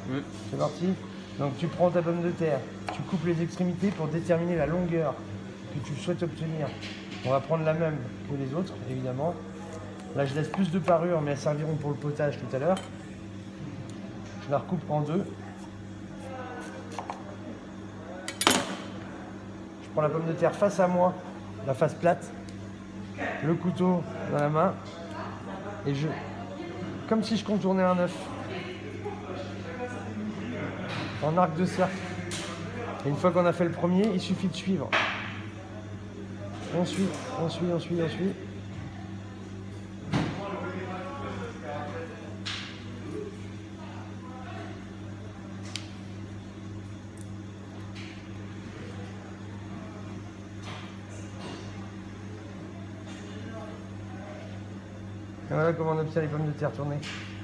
Oui. C'est parti. Donc tu prends ta pomme de terre, tu coupes les extrémités pour déterminer la longueur que tu souhaites obtenir. On va prendre la même que les autres, évidemment. Là, je laisse plus de parures, mais elles serviront pour le potage tout à l'heure. Je la recoupe en deux. Je prends la pomme de terre face à moi, la face plate, le couteau dans la main, et comme si je contournais un œuf, en arc de cercle. Et une fois qu'on a fait le premier, il suffit de suivre. On suit. Et voilà comment on obtient les pommes de terre tournées.